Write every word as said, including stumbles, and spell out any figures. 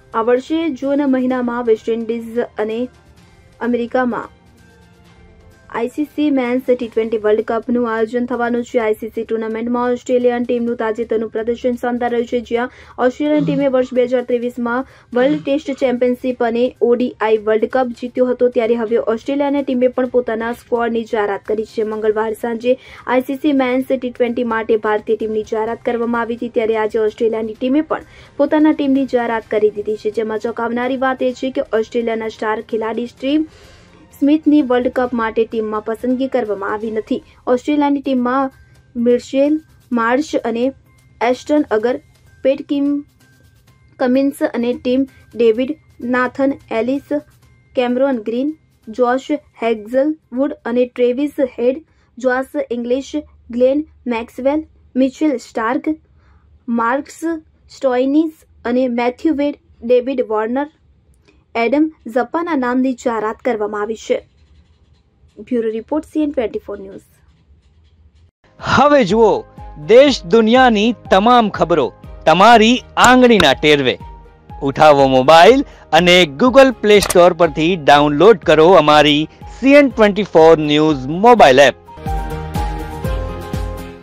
આ વર્ષે જૂન મહિનામાં વેસ્ટ ઇન્ડિઝ અને અમેરિકામાં ICC men's T twenty world કપનું આયોજન થવાનું છે। આઈસીસી ટુર્નામેન્ટમાં ઓસ્ટ્રેલિયન ટીમનું તાજેતરનું પ્રદર્શન શાનદાર રહ્યું છે, જ્યાં ઓસ્ટ્રેલિયન ટીમે વર્ષ બે હજાર ત્રેવીસમાં વર્લ્ડ ટેસ્ટ ચેમ્પિયનશિપ અને ઓડીઆઈ વર્લ્ડ કપ જીત્યો હતો। ત્યારે હવે ઓસ્ટ્રેલિયાની ટીમે પણ પોતાના સ્ક્વોડની જાહેરાત કરી છે। મંગળવાર સાંજે આઈસીસી મેન્સ ટી ટ્વેન્ટી માટે ભારતીય ટીમની જાહેરાત કરવામાં આવી હતી, ત્યારે આજે ઓસ્ટ્રેલિયાની ટીમે પણ પોતાના ટીમની જાહેરાત કરી દીધી છે, જેમાં ચોંકાવનારી વાત એ છે કે ઓસ્ટ્રેલિયાના સ્ટાર ખેલાડી સ્ટીવ સ્મિથની વર્લ્ડ કપ માટે ટીમમાં પસંદગી કરવામાં આવી નથી। ઓસ્ટ્રેલિયાની ટીમમાં મિશેલ માર્શ અને Ashton Agar, Pat Kim Cummins અને Tim David, Nathan Ellis, Cameron Green, Josh Hazlewood અને Travis Head, Josh Inglis, Glenn Maxwell, Mitchell Starc, Marcus Stoinis અને Matthew Wade, David Warner, Adam ઝપ્પાના નામની જાહેરાત કરવામાં આવી છે। Bureau report CN twenty four news. હવે જુઓ દેશ દુનિયાની તમામ ખબરો તમારી આંગળીના ટેરવે। ઉઠાવો મોબાઈલ અને ગૂગલ પ્લે સ્ટોર પરથી ડાઉનલોડ કરો અમારી CN twenty four news mobile app.